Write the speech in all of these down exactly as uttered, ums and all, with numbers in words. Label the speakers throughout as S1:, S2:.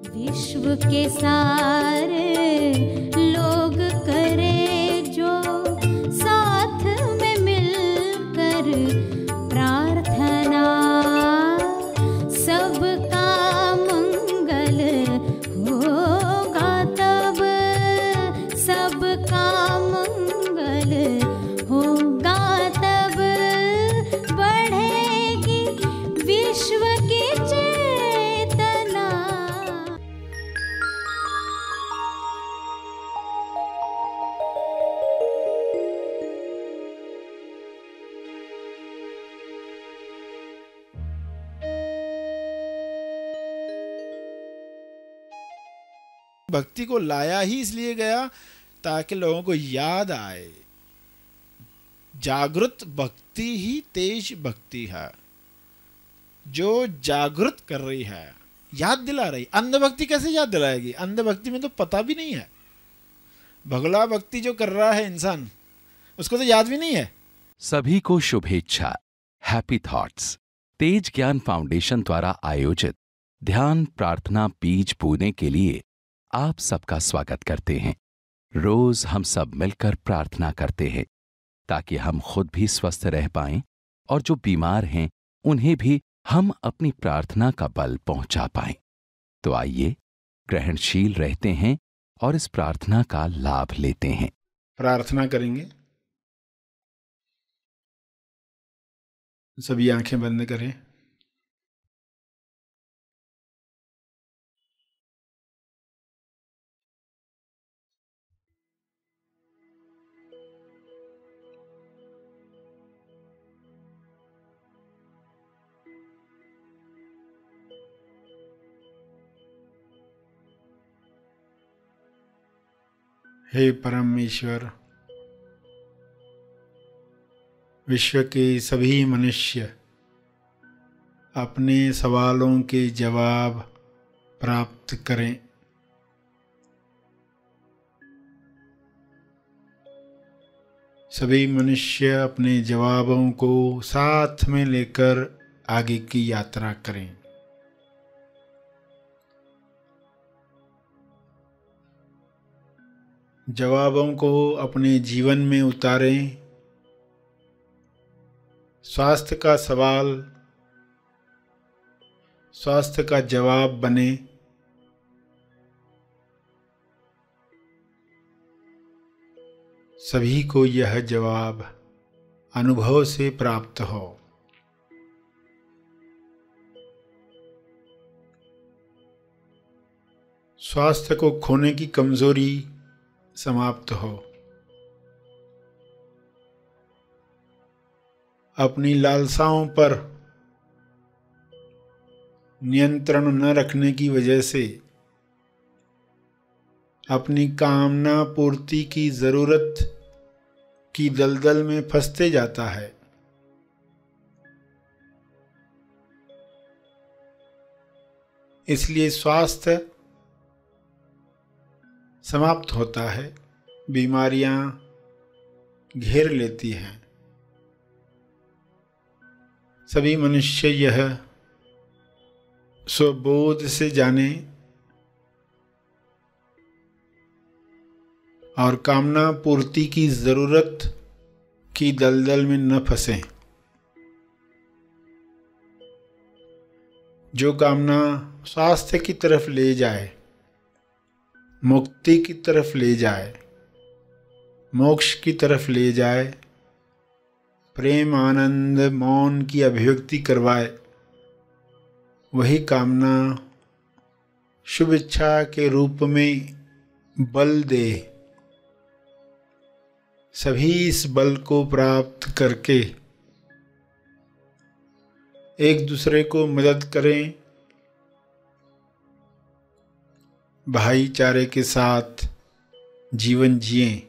S1: विश्व के सारे लोग करे जो साथ में मिलकर प्रार्थना, सबका मंगल होगा तब, सबका मंगल होगा तब, बढ़ेगी विश्व की चेतना।
S2: भक्ति को लाया ही इसलिए गया ताकि लोगों को याद आए, जागृत भक्ति ही तेज भक्ति है, जो जागृत कर रही है, याद दिला रही। अंध भक्ति कैसे याद दिलाएगी? अंध भक्ति में तो पता भी नहीं है। भगला भक्ति जो कर रहा है इंसान, उसको तो याद भी नहीं है।
S3: सभी को शुभेच्छा। हैप्पी थॉट्स तेज ज्ञान फाउंडेशन द्वारा आयोजित ध्यान प्रार्थना बीज बोने के लिए आप सबका स्वागत करते हैं। रोज हम सब मिलकर प्रार्थना करते हैं ताकि हम खुद भी स्वस्थ रह पाएं और जो बीमार हैं उन्हें भी हम अपनी प्रार्थना का बल पहुंचा पाएं। तो आइए ग्रहणशील रहते हैं और इस प्रार्थना का लाभ लेते हैं।
S2: प्रार्थना करेंगे। सभी आंखें बंद करें। हे परमेश्वर, विश्व के सभी मनुष्य अपने सवालों के जवाब प्राप्त करें। सभी मनुष्य अपने जवाबों को साथ में लेकर आगे की यात्रा करें। जवाबों को अपने जीवन में उतारें। स्वास्थ्य का सवाल स्वास्थ्य का जवाब बने। सभी को यह जवाब अनुभव से प्राप्त हो। स्वास्थ्य को खोने की कमजोरी समाप्त हो। अपनी लालसाओं पर नियंत्रण न रखने की वजह से अपनी कामना पूर्ति की जरूरत की दलदल में फंसते जाता है। इसलिए स्वास्थ्य समाप्त होता है, बीमारियां घेर लेती हैं। सभी मनुष्य यह स्वबोध से जाने और कामना पूर्ति की जरूरत की दलदल में न फंसें। जो कामना स्वास्थ्य की तरफ ले जाए, मुक्ति की तरफ ले जाए, मोक्ष की तरफ ले जाए, प्रेम आनंद मौन की अभिव्यक्ति करवाए, वही कामना शुभ इच्छा के रूप में बल दे। सभी इस बल को प्राप्त करके एक दूसरे को मदद करें, भाईचारे के साथ जीवन जिएं।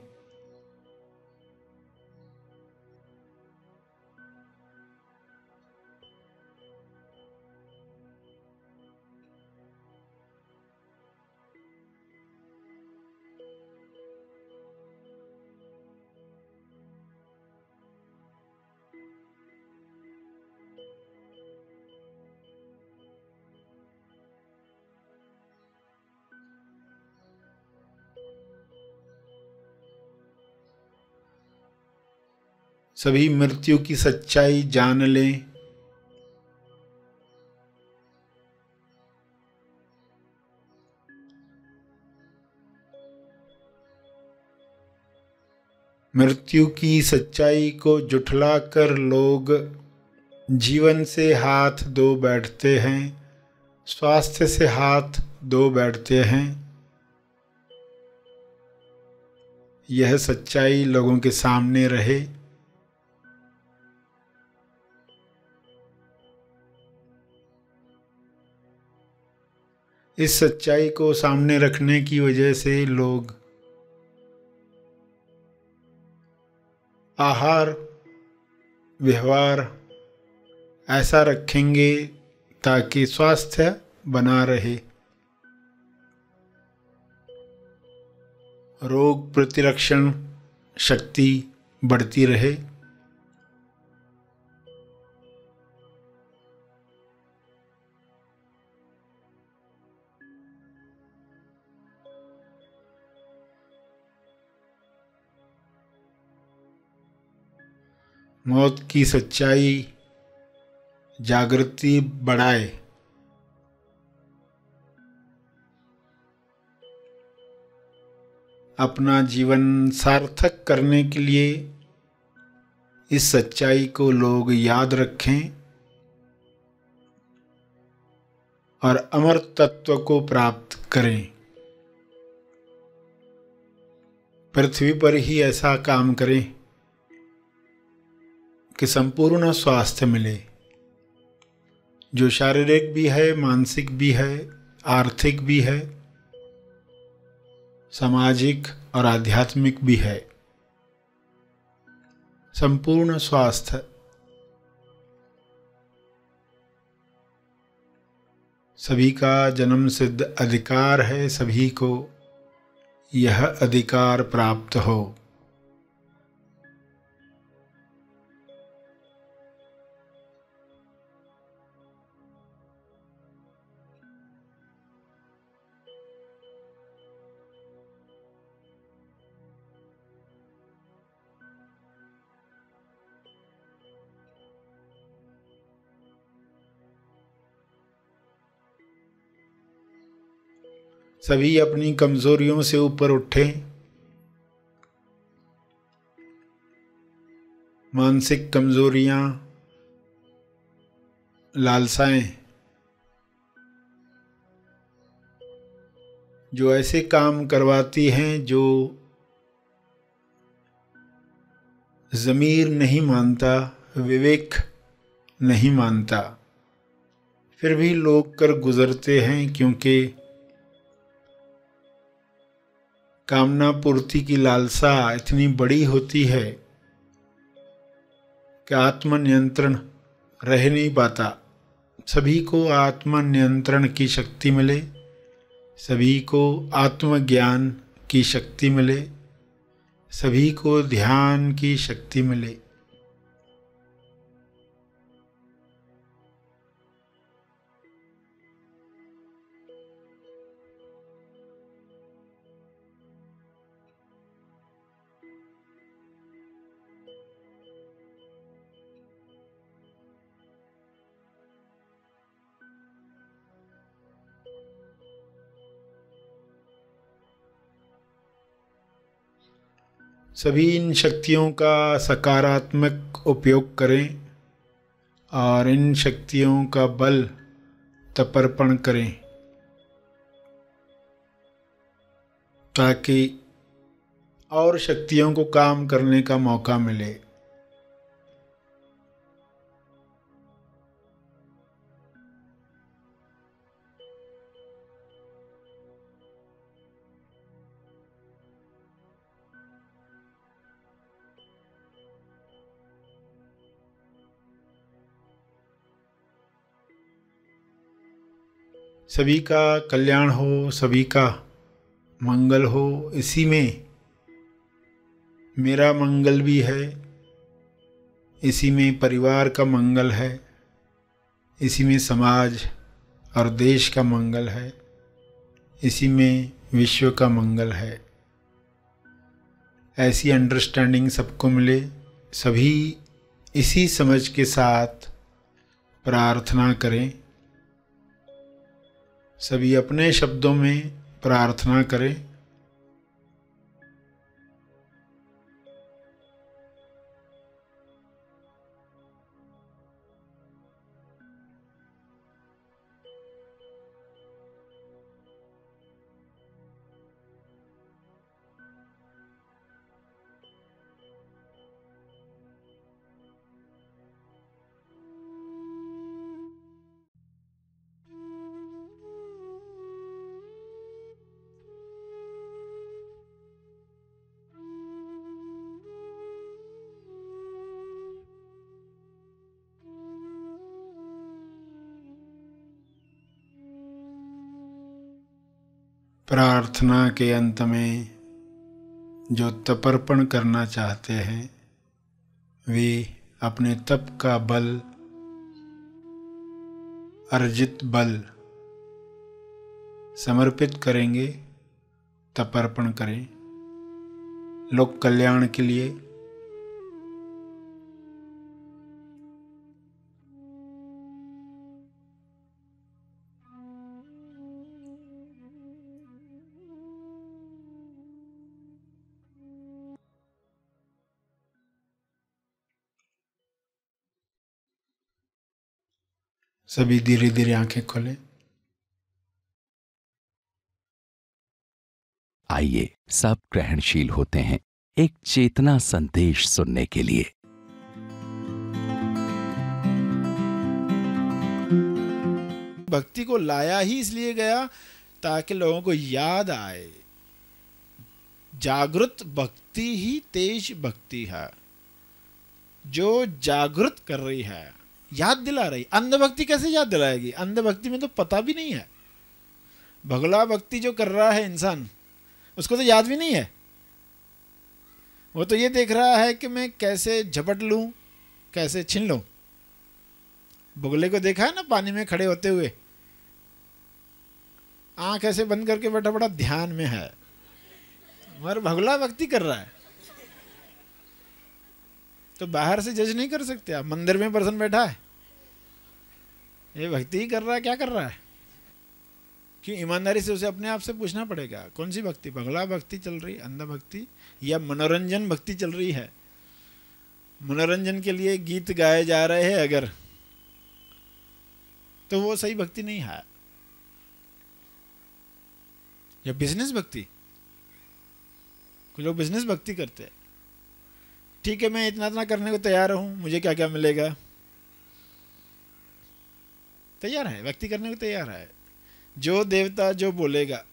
S2: सभी मृत्यु की सच्चाई जान लें। मृत्यु की सच्चाई को जुठलाकर लोग जीवन से हाथ धो बैठते हैं, स्वास्थ्य से हाथ धो बैठते हैं। यह सच्चाई लोगों के सामने रहे। इस सच्चाई को सामने रखने की वजह से लोग आहार व्यवहार ऐसा रखेंगे ताकि स्वास्थ्य बना रहे, रोग प्रतिरक्षण शक्ति बढ़ती रहे। मौत की सच्चाई जागृति बढ़ाए। अपना जीवन सार्थक करने के लिए इस सच्चाई को लोग याद रखें और अमर तत्व को प्राप्त करें। पृथ्वी पर ही ऐसा काम करें कि संपूर्ण स्वास्थ्य मिले, जो शारीरिक भी है, मानसिक भी है, आर्थिक भी है, सामाजिक और आध्यात्मिक भी है। संपूर्ण स्वास्थ्य सभी का जन्म सिद्ध अधिकार है, सभी को यह अधिकार प्राप्त हो। सभी अपनी कमजोरियों से ऊपर उठें। मानसिक कमजोरियां, लालसाएं जो ऐसे काम करवाती हैं जो ज़मीर नहीं मानता, विवेक नहीं मानता, फिर भी लोग कर गुजरते हैं, क्योंकि कामना पूर्ति की लालसा इतनी बड़ी होती है कि आत्मनियंत्रण रह नहीं पाता। सभी को आत्मनियंत्रण की शक्ति मिले, सभी को आत्मज्ञान की शक्ति मिले, सभी को ध्यान की शक्ति मिले। सभी इन शक्तियों का सकारात्मक उपयोग करें और इन शक्तियों का बल तपर्पण करें, ताकि और शक्तियों को काम करने का मौका मिले। सभी का कल्याण हो, सभी का मंगल हो, इसी में मेरा मंगल भी है, इसी में परिवार का मंगल है, इसी में समाज और देश का मंगल है, इसी में विश्व का मंगल है। ऐसी अंडरस्टैंडिंग सबको मिले, सभी इसी समझ के साथ प्रार्थना करें, सभी अपने शब्दों में प्रार्थना करें। प्रार्थना के अंत में जो तपर्पण करना चाहते हैं वे अपने तप का बल, अर्जित बल समर्पित करेंगे, तपर्पण करें लोक कल्याण के लिए। सभी धीरे धीरे आंखें खोलें।
S3: आइए सब ग्रहणशील होते हैं एक चेतना संदेश सुनने के लिए।
S2: भक्ति को लाया ही इसलिए गया ताकि लोगों को याद आए, जागृत भक्ति ही तेज भक्ति है, जो जागृत कर रही है, याद दिला रही। अंध भक्ति कैसे याद दिलाएगी? अंध भक्ति में तो पता भी नहीं है। भगला भक्ति जो कर रहा है इंसान, उसको तो याद भी नहीं है। वो तो ये देख रहा है कि मैं कैसे झपट लूं, कैसे छीन लूं। भगले को देखा है ना पानी में खड़े होते हुए, आंख ऐसे बंद करके बैठा बड़ा ध्यान में है, मगर भगला भक्ति कर रहा है। तो बाहर से जज नहीं कर सकते आप। मंदिर में पर्सन बैठा है, ये भक्ति ही कर रहा है, क्या कर रहा है? क्यों? ईमानदारी से उसे अपने आप से पूछना पड़ेगा, कौन सी भक्ति? भगला भक्ति चल रही, अंधा भक्ति, या मनोरंजन भक्ति चल रही है? मनोरंजन के लिए गीत गाए जा रहे हैं अगर, तो वो सही भक्ति नहीं है। या बिजनेस भक्ति, कुछ लोग बिजनेस भक्ति करते हैं। ठीक है, मैं इतना इतना करने को तैयार हूं, मुझे क्या क्या मिलेगा, तैयार है, भक्ति करने को तैयार है। जो देवता जो बोलेगा,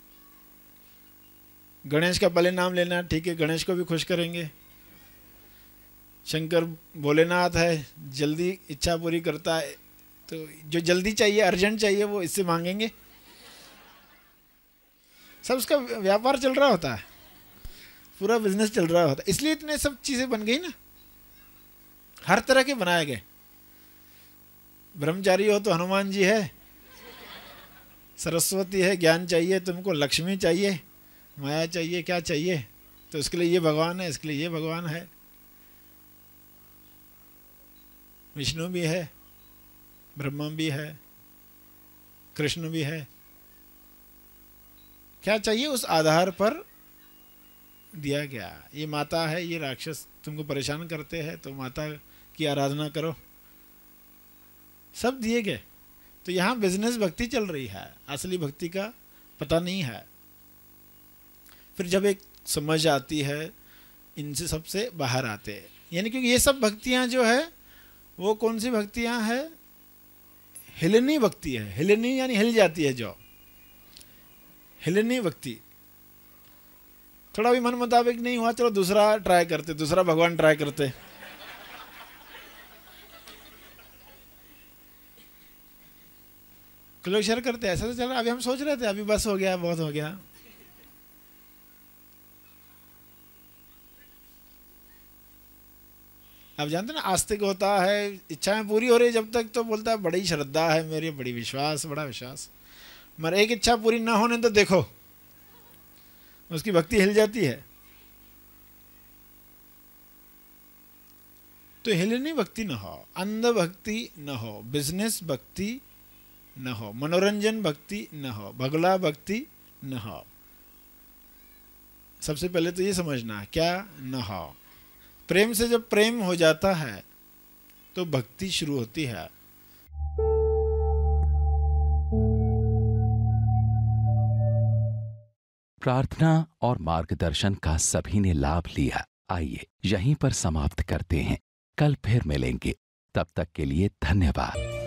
S2: गणेश का पहले नाम लेना, ठीक है, गणेश को भी खुश करेंगे। शंकर भोलेनाथ है, जल्दी इच्छा पूरी करता है, तो जो जल्दी चाहिए, अर्जेंट चाहिए, वो इससे मांगेंगे। सब उसका व्यापार चल रहा होता है, पूरा बिजनेस चल रहा होता है। इसलिए इतने सब चीजें बन गई ना, हर तरह के बनाए गए। ब्रह्मचारी हो तो हनुमान जी है, सरस्वती है, ज्ञान चाहिए तुमको, लक्ष्मी चाहिए, माया चाहिए, क्या चाहिए, तो इसके लिए ये भगवान है, इसके लिए ये भगवान है। विष्णु भी है, ब्रह्मा भी है, कृष्ण भी है। क्या चाहिए उस आधार पर दिया गया। ये माता है, ये राक्षस तुमको परेशान करते हैं, तो माता की आराधना करो, सब दिए गए। तो यहाँ बिजनेस भक्ति चल रही है, असली भक्ति का पता नहीं है। फिर जब एक समझ आती है, इनसे सबसे बाहर आते हैं, यानी क्योंकि ये सब भक्तियाँ जो है वो कौन सी भक्तियाँ हैं? हिलनी भक्ति है। हिलनी यानी हिल जाती है, जो हिलनी भक्ति। थोड़ा भी मन मुताबिक नहीं हुआ, चलो दूसरा ट्राई करते, दूसरा भगवान ट्राई करते। लोग शेयर करते हैं, ऐसा तो चल रहा। अभी हम सोच रहे थे, अभी बस हो गया, बहुत हो गया। आप जानते ना, आस्तिक होता है, इच्छाएं पूरी हो रही जब तक तो बोलता है बड़ी श्रद्धा है मेरी, बड़ी विश्वास, बड़ा विश्वास। मगर एक इच्छा पूरी ना होने तो देखो, उसकी भक्ति हिल जाती है। तो हेलेनी भक्ति न हो, अंध भक्ति न हो, बिजनेस भक्ति न हो, मनोरंजन भक्ति न हो, भगला भक्ति न हो। सबसे पहले तो ये समझना क्या न हो। प्रेम से जब प्रेम हो जाता है तो भक्ति शुरू होती है।
S3: प्रार्थना और मार्गदर्शन का सभी ने लाभ लिया। आइए यहीं पर समाप्त करते हैं, कल फिर मिलेंगे, तब तक के लिए धन्यवाद।